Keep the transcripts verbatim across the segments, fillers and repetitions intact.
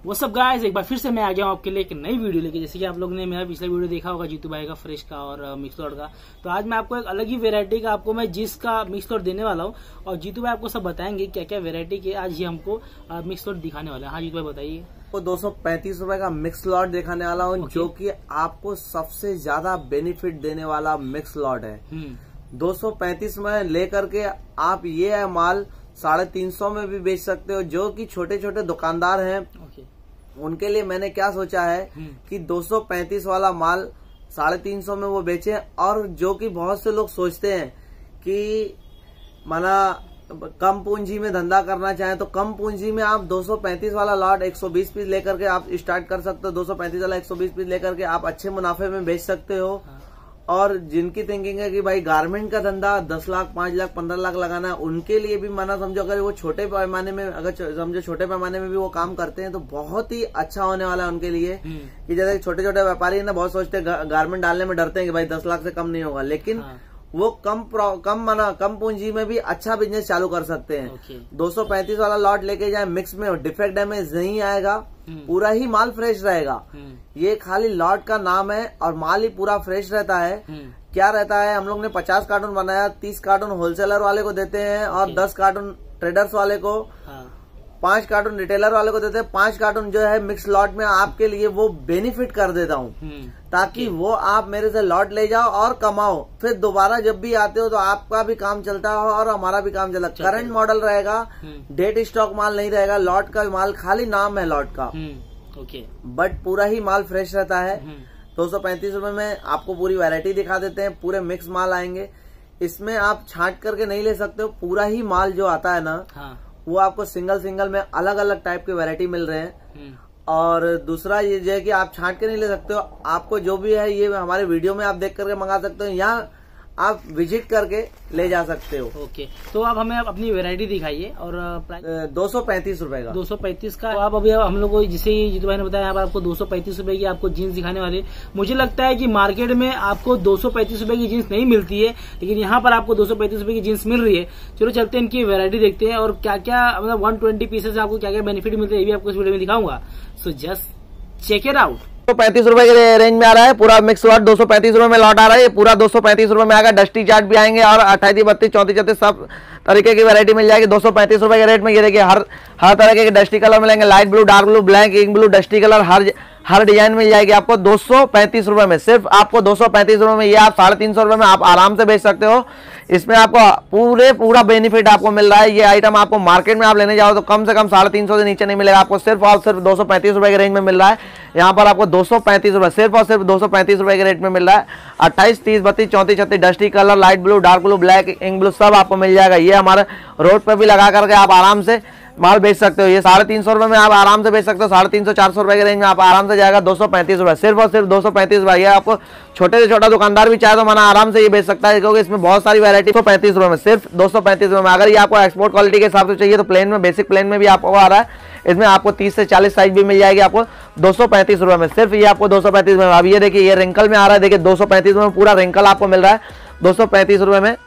वो सब गाइस, एक बार फिर से मैं आ गया हूँ आपके लिए एक नई वीडियो लेके। जैसे कि आप लोगों ने मेरा पिछला वीडियो देखा होगा जीतू भाई का फ्रेश का और मिक्स लॉट का, तो आज मैं आपको एक अलग ही वेरायटी का आपको मैं जिस का मिक्स लॉट देने वाला हूँ और जीतू भाई आपको सब बताएंगे क्या क्या वेरायटी के आज ये हमको मिक्स लॉट दिखाने वाला है। हाँ जीतू भाई बताइए। को दो सौ पैंतीस रूपये का मिक्स लॉट दिखाने वाला हूँ, जो कि आपको सबसे ज्यादा बेनिफिट देने वाला मिक्स लॉट है। दो सौ पैंतीस में लेकर के आप ये माल साढ़े तीन सौ में भी बेच सकते हो। जो कि छोटे छोटे दुकानदार हैं उनके लिए मैंने क्या सोचा है कि दो सौ पैंतीस वाला माल साढ़े तीन सौ में वो बेचे। और जो कि बहुत से लोग सोचते हैं कि माना कम पूंजी में धंधा करना चाहें तो कम पूंजी में आप दो सौ पैंतीस वाला लॉट एक सौ बीस पीस लेकर के आप स्टार्ट कर सकते हो। दो सौ पैंतीस वाला एक सौ बीस पीस लेकर के आप अच्छे मुनाफे में बेच सकते हो। और जिनकी थिंकिंग है कि भाई गारमेंट का धंधा दस लाख पांच लाख पंद्रह लाख लगाना है, उनके लिए भी माना समझो अगर वो छोटे पैमाने में अगर समझो छोटे पैमाने में भी वो काम करते हैं तो बहुत ही अच्छा होने वाला है उनके लिए। कि जैसे छोटे छोटे व्यापारी है ना, बहुत सोचते हैं गारमेंट डालने में डरते हैं कि भाई दस लाख से कम नहीं होगा, लेकिन वो कम कम माना कम पूंजी में भी अच्छा बिजनेस चालू कर सकते हैं। okay. दो सौ पैंतीस वाला लॉट लेके जाए, मिक्स में डिफेक्ट डैमेज नहीं आएगा, पूरा ही माल फ्रेश रहेगा। ये खाली लॉट का नाम है और माल ही पूरा फ्रेश रहता है। क्या रहता है, हम लोग ने पचास कार्टून बनाया, तीस कार्टून होलसेलर वाले को देते हैं और okay. दस कार्टून ट्रेडर्स वाले को, पांच कार्टून रिटेलर वाले को देते हैं। पांच कार्टून जो है मिक्स लॉट में आपके लिए वो बेनिफिट कर देता हूँ, ताकि वो आप मेरे से लॉट ले जाओ और कमाओ। फिर दोबारा जब भी आते हो तो आपका भी काम चलता हो और हमारा भी काम चलता। करंट मॉडल रहेगा, डेट स्टॉक माल नहीं रहेगा। लॉट का माल खाली नाम है लॉट का, ओके, बट पूरा ही माल फ्रेश रहता है। दो सौ पैंतीस रूपये में आपको पूरी वैरायटी दिखा देते हैं। पूरे मिक्स माल आएंगे, इसमें आप छांट करके नहीं ले सकते हो। पूरा ही माल जो आता है ना, हाँ। वो आपको सिंगल सिंगल में अलग अलग टाइप के वैरायटी मिल रहे हैं। और दूसरा ये जो है कि आप छांट के नहीं ले सकते हो। आपको जो भी है ये हमारे वीडियो में आप देख करके मंगा सकते हो, यहाँ आप विजिट करके ले जा सकते हो। ओके, तो आप हमें अपनी वैरायटी दिखाइए। और दो सौ पैंतीस रूपये का, दो सौ पैंतीस का। तो आप अभी हम लोग को जिसे जीतू भाई ने बताया, यहाँ पर आपको दो सौ पैंतीस रूपये की आपको जीन्स दिखाने वाले। मुझे लगता है कि मार्केट में आपको दो सौ पैंतीस रूपये की जीन्स नहीं मिलती है, लेकिन यहाँ पर आपको दो सौ पैंतीस रूपये की जीन्स मिल रही है। चलो चलते हैं इनकी वैरायटी देखते हैं और क्या क्या मतलब वन ट्वेंटी पीसेज आपको क्या क्या बेनिफिट मिलते हैं ये भी आपको इस वीडियो में दिखाऊंगा। So just check it out. दो सौ पैंतीस रूपये के रेंज में आ रहा है पूरा मिक्स लॉट। दो सौ पैंतीस रूपये में लॉट आ रहा है, ये पूरा दो सौ पैंतीस रूपये में आएगा। डस्टी चार्ट भी आएंगे और अट्ठाईस बत्तीस चौंतीस छत्तीस सब तरीके की वैरायटी मिल जाएगी दो सौ पैंतीस रूपये के रेट में। ये देखिए हर हर तरह के डस्टी कलर मिलेंगे, light blue, dark blue, black, ink blue, dusty colour, हर हर डिजाइन मिल जाएगी आपको दो सौ पैंतीस रूपये में। सिर्फ आपको दो सौ पैंतीस रूपये में ये आप साढ़े तीन सौ रूपये में आप आराम से बेच सकते हो। इसमें आपको पूरे पूरा बेनिफिट आपको मिल रहा है। ये आइटम आपको मार्केट में आप लेने जाओ तो कम से कम साढ़े तीन सौ से नीचे नहीं मिलेगा आपको। सिर्फ और सिर्फ दो सौ पैंतीस रूपये के रेंज में मिल रहा है। यहाँ पर आपको दो सौ पैंतीस रूपये सिर्फ और सिर्फ दो सौ पैंतीस रूपये के रेट में मिल रहा है। अट्ठाईस तीस बत्तीस चौंतीस छत्तीस dusty colour, light blue, dark blue, black, ink blue सब आपको मिल जाएगा। ये हमारे रोड पर भी लगा करके आप आराम से माल बेच सकते हो। ये साढ़े तीन सौ रुपए में आप आराम से बेच सकते हो। साढ़े तीन सौ चार सौ रुपए के रेंज में आप आराम से जाएगा दो सौ पैंतीस रुपए। सिर्फ और सिर्फ दो सौ पैंतीस रुपए। ये आपको छोटे से छोटा दुकानदार भी चाहे तो माना आराम से ये बेच सकता है, क्योंकि इसमें बहुत सारी वैरायटी। सौ पैंतीस रुपए में सिर्फ दो सौ पैंतीस रुपए में। अगर ये आपको एक्सपोर्ट क्वालिटी के हिसाब से चाहिए तो प्लेन में, बेसिक प्लेन में भी आपको आ रहा है। इसमें आपको तीस से चालीस साइज भी मिल जाएगी आपको दो सौ पैंतीस रुपए में। सिर्फ ये आपको दो सौ पैंतीस में। अब ये देखिए ये रिंकल में आ रहा है, देखिए दो सौ पैंतीस में पूरा रिंकल आपको मिल रहा है दो सौ पैंतीस रुपए में।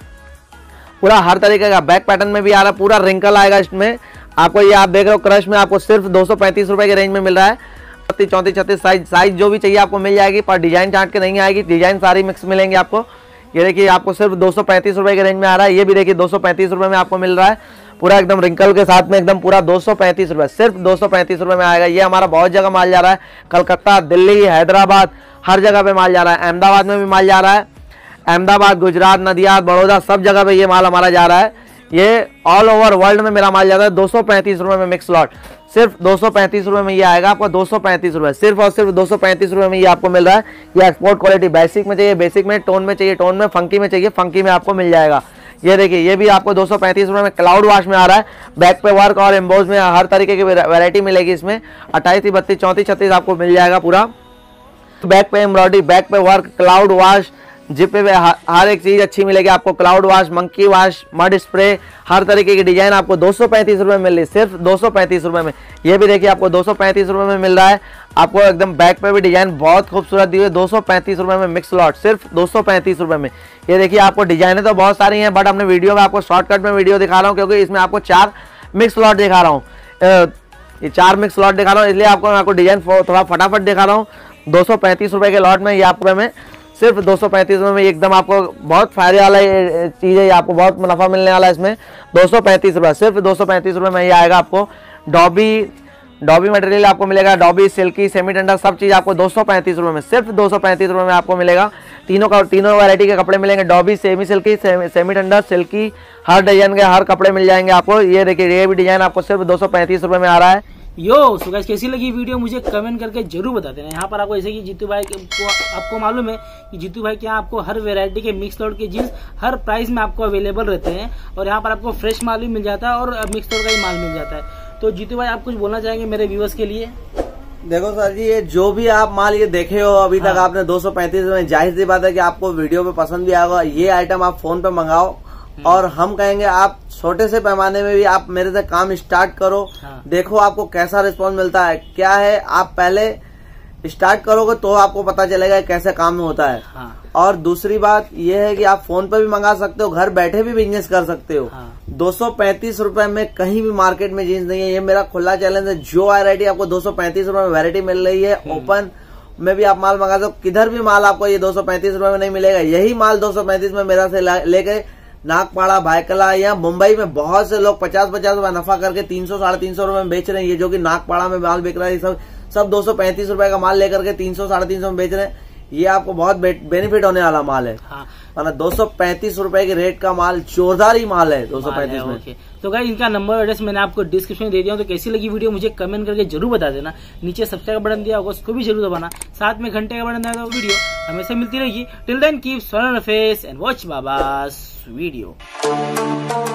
पूरा हर तरीके का बैक पैटर्न में भी आ रहा है, पूरा रिंकल आएगा इसमें आपको। ये आप देख रहे हो क्रश में आपको सिर्फ दो सौ पैंतीस रुपए के रेंज में मिल रहा है। बत्तीस चौंतीस छत्तीस साइज साइज जो भी चाहिए आपको मिल जाएगी, पर डिजाइन चार्ट के नहीं आएगी, डिजाइन सारी मिक्स मिलेंगे आपको। ये देखिए आपको सिर्फ दो सौ पैंतीस रुपए के रेंज में आ रहा है। ये भी देखिए दो सौ पैंतीस रुपए में आपको मिल रहा है, पूरा एकदम रिंकल के साथ में एकदम पूरा दो सौ पैंतीस रुपए। सिर्फ दो सौ पैंतीस रुपए में आएगा। ये हमारा बहुत जगह माल जा रहा है, कलकत्ता, दिल्ली, हैदराबाद, हर जगह पे माल जा रहा है। अहमदाबाद में भी माल जा रहा है, अहमदाबाद, गुजरात, नदियाद, बड़ौदा सब जगह पे ये माल हमारा जा रहा है। ये ऑल ओवर वर्ल्ड में मेरा माल जाता है दो सौ पैंतीस रुपए में मिक्स लॉट। सिर्फ दो सौ पैंतीस रुपए में ये आएगा आपको दो सौ पैंतीस रुपए। सिर्फ और सिर्फ दो सौ पैंतीस रुपए में ये आपको मिल रहा है। ये एक्सपोर्ट क्वालिटी, बेसिक में चाहिए बेसिक में, टोन में चाहिए टोन में, फंकी में चाहिए फंकी में आपको मिल जाएगा। ये देखिए ये भी आपको दो सौ पैंतीस रुपए में क्लाउड वॉश में आ रहा है। बैक पे वर्क और एम्बोज में हर तरीके की वैरायटी मिलेगी इसमें। अट्ठाईस बत्तीस चौंतीस छत्तीस आपको मिल जाएगा पूरा। बैक पे एम्ब्रॉयडरी, बैक पे वर्क, क्लाउड वॉश, जिप पे हर एक चीज अच्छी मिलेगी आपको। Cloud wash, monkey wash, mud spray, हर तरीके की डिजाइन आपको दो सौ पैंतीस रुपए में मिल रही है। सिर्फ दो सौ पैंतीस रुपए में। ये भी देखिए आपको दो सौ पैंतीस रुपए में मिल रहा है। आपको एकदम बैक पे भी डिजाइन बहुत खूबसूरत दी हुई है दो सौ पैंतीस रुपए में मिक्स लॉट। सिर्फ दो सौ पैंतीस रुपए में। ये देखिए आपको डिजाइने तो बहुत सारी हैं, बट हमने वीडियो में आपको शॉर्टकट में वीडियो दिखा रहा हूँ, क्योंकि इसमें आपको चार मिक्स लॉट दिखा रहा हूँ। ये चार मिक्स लॉट दिखा रहा हूँ, इसलिए आपको आपको डिजाइन थोड़ा फटाफट दिखा रहा हूँ। दो सौ पैंतीस रुपए के लॉट में ये आपको मैं सिर्फ दो सौ पैंतीस रुपए में एकदम आपको बहुत फायदे वाला चीज़ है, ये आपको बहुत मुनाफा मिलने वाला है इसमें। दो सौ पैंतीस रुपये सिर्फ दो सौ पैंतीस रुपये में ये आएगा आपको। डॉबी डॉबी मटेरियल आपको मिलेगा, डॉबी, सिल्की, सेमी टेंडर सब चीज़ आपको दो सौ पैंतीस रुपये में, सिर्फ दो सौ पैंतीस रुपये में आपको मिलेगा। तीनों का तीनों वैरायटी के कपड़े मिलेंगे, dobby, semi silky, semi tender, silky, हर डिजाइन के हर कपड़े मिल जाएंगे आपको। ये देखिए ये भी डिजाइन आपको सिर्फ दो सौ पैंतीस रुपये में आ रहा है। यो सो गाइस, कैसी लगी वीडियो मुझे कमेंट करके जरूर बता देना। यहाँ पर आपको जैसे कि जीतू भाई को आपको मालूम है कि जीतू भाई के यहाँ आपको हर वैरायटी के मिक्स तोड़ के जीन्स हर प्राइस में आपको अवेलेबल रहते हैं, और यहाँ पर आपको फ्रेश माल भी मिल जाता है और मिक्स तोड़ का ही माल मिल जाता है। तो जीतू भाई, आप कुछ बोलना चाहेंगे मेरे व्यूअर्स के लिए? देखो सर जी, ये जो भी आप माल ये देखे हो अभी हाँ। तक आपने दो सौ पैंतीस में, जाहिर सी बात है कि आपको वीडियो पे पसंद भी आएगा। ये आइटम आप फोन पे मंगाओ और हम कहेंगे आप छोटे से पैमाने में भी आप मेरे से काम स्टार्ट करो। हाँ। देखो आपको कैसा रिस्पॉन्स मिलता है। क्या है, आप पहले स्टार्ट करोगे तो आपको पता चलेगा कैसे काम होता है। हाँ। और दूसरी बात यह है कि आप फोन पे भी मंगा सकते हो, घर बैठे भी बिजनेस कर सकते हो। हाँ। दो सौ पैंतीस रुपए में कहीं भी मार्केट में जीन्स नहीं है, ये मेरा खुला चैलेंज है। जो वैरायटी आपको दो सौ पैंतीस रुपए में वैरायटी मिल रही है, ओपन में भी आप माल मंगा सकते हो। किधर भी माल आपको ये दो सौ पैंतीस रुपए में नहीं मिलेगा। यही माल दो सौ पैंतीस में मेरा से लेके नागपाड़ा, भायकला या मुंबई में बहुत से लोग पचास पचास रुपए नफा करके तीन सौ साढ़े तीन सौ रुपए में बेच रहे हैं। ये जो कि नागपाड़ा में माल बिक रहा है, सब सब दो सौ पैंतीस रुपए का माल लेकर के तीन सौ साढ़े तीन सौ में बेच रहे हैं। ये आपको बहुत बेनिफिट होने वाला माल है। हाँ। मतलब दो सौ पैंतीस रुपए के रेट का माल जोरदार ही माल है दो सौ पैंतीस में। ओके। तो गाइस, इनका नंबर एड्रेस मैंने आपको डिस्क्रिप्शन में दे दिया हूं। तो कैसी लगी वीडियो मुझे कमेंट करके जरूर बता देना। नीचे सब्सक्राइब का बटन दिया होगा, उसको भी जरूर दबाना। साथ में घंटे का बटन दिया होगा। वीडियो हमेशा मिलती रहेगी। Till then keep smiling on your face and watch Baba's video.